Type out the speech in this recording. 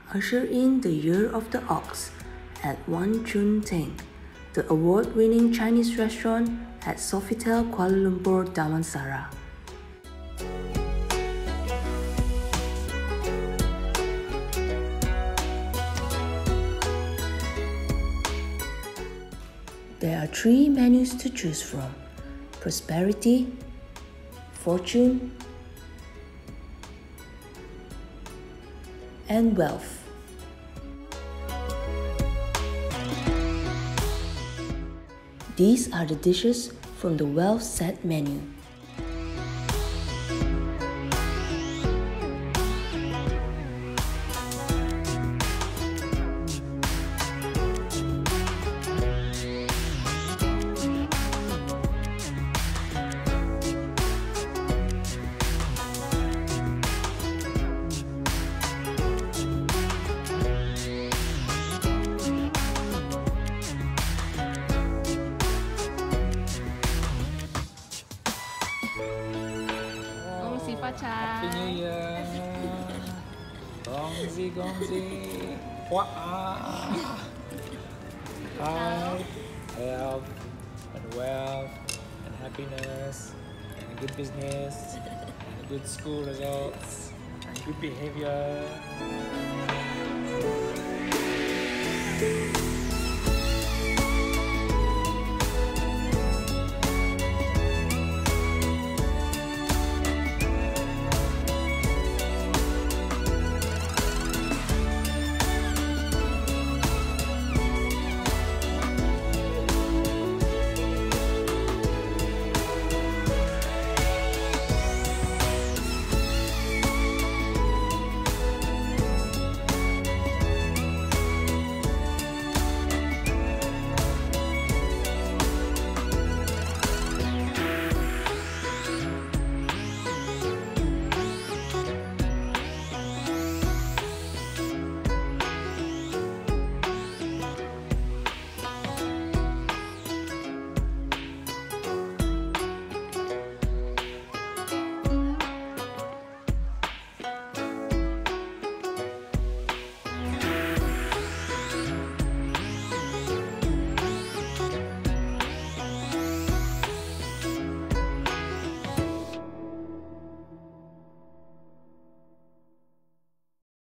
usher in the Year of the Ox at Wan Chun Teng, the award-winning Chinese restaurant at Sofitel Kuala Lumpur Damansara. There are 3 menus to choose from: Prosperity, Fortune, and Wealth. These are the dishes from the Wealth set menu. Happy New Year! Gongzi, gongzi! Wah! Hi! Health and wealth and happiness and good business and good school results and good behavior.